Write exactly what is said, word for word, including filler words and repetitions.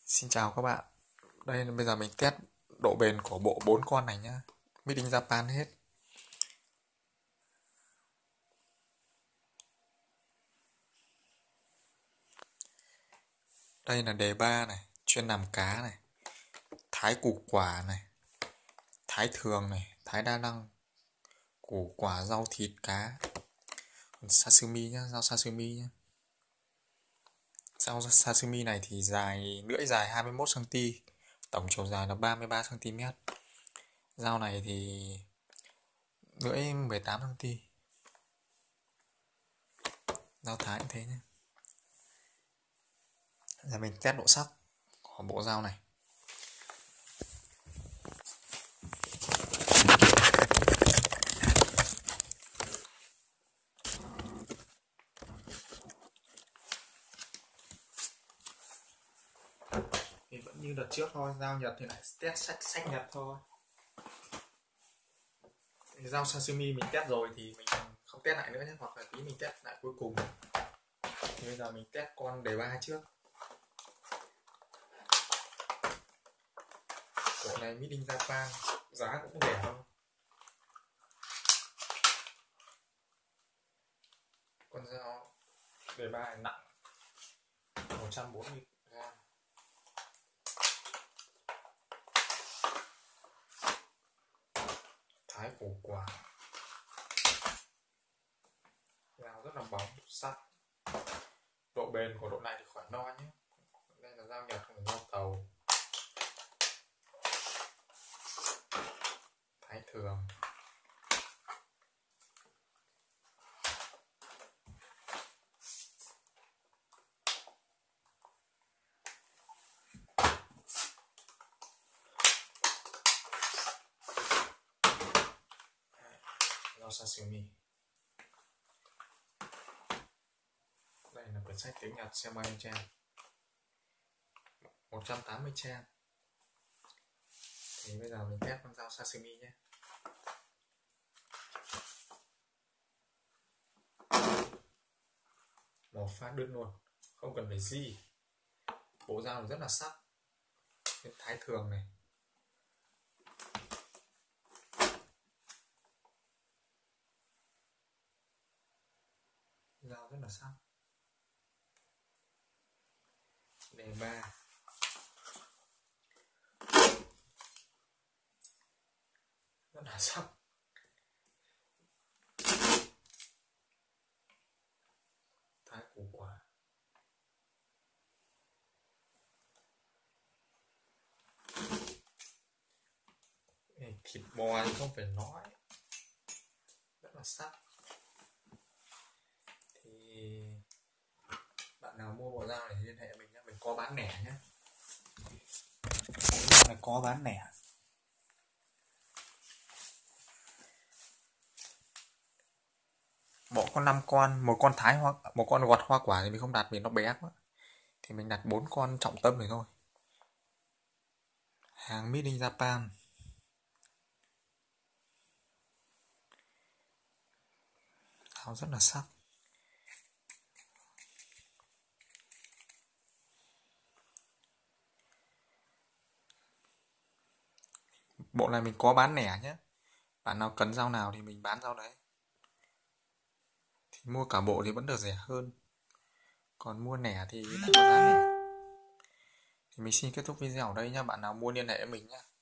Xin chào các bạn. Đây bây giờ mình test độ bền của bộ bốn con này nhá. Made in Japan hết. Đây là đề ba này, chuyên làm cá này, thái củ quả này, thái thường này, thái đa năng, củ quả, rau thịt, cá. Còn sashimi nhá, rau sashimi nhá. Rau sashimi này thì dài lưỡi dài hai mươi mốt xăng-ti-mét, tổng chiều dài là ba mươi ba xăng-ti-mét. Rau này thì lưỡi mười tám xăng-ti-mét. Rau thái cũng thế nhé. Giờ mình test độ sắc của bộ dao này. Thì vẫn như đợt trước thôi, dao Nhật thì lại test sách sách Nhật thôi. Thì dao sashimi mình test rồi thì mình không test lại nữa nhé, hoặc là tí mình test lại cuối cùng. Thì bây giờ mình test con đề ba trước. Bộ này Made in Japan, giá cũng rẻ thôi. Con dao đề ba này nặng một trăm bốn mươi gam. Thái củ quả. Dao rất là bóng, sắc. Độ bền của độ này thì khỏi lo nhé. Đây là dao Nhật, không phải dao tàu. Thái thường. Dao sashimi. Đây là quyển sách tiếng Nhật xem bao nhiêu trang, một trăm tám mươi trang. Thì bây giờ mình test con dao sashimi nhé. Một phát đứt luôn, không cần phải di. Bộ dao này rất là sắc. Cái thái thường này, dao rất là sắc. Đề ba rất là sắc. Thái củ quả. Thịt bò thì không phải nói, rất là sắc. Thì bạn nào mua bộ dao này liên hệ mình nhé, mình có bán lẻ nhé. Bộ dao này có bán lẻ. Bộ có năm con, một con thái hoa, một con gọt hoa quả thì mình không đặt vì nó bé quá. Thì mình đặt bốn con trọng tâm này thôi. Hàng Made in Japan. Dao rất là sắc. Bộ này mình có bán lẻ nhé. Bạn nào cần dao nào thì mình bán dao đấy. Thì mua cả bộ thì vẫn được rẻ hơn. Còn mua lẻ thì lại có giá lẻ. Thì mình xin kết thúc video ở đây nhé. Bạn nào mua liên hệ với mình nhé.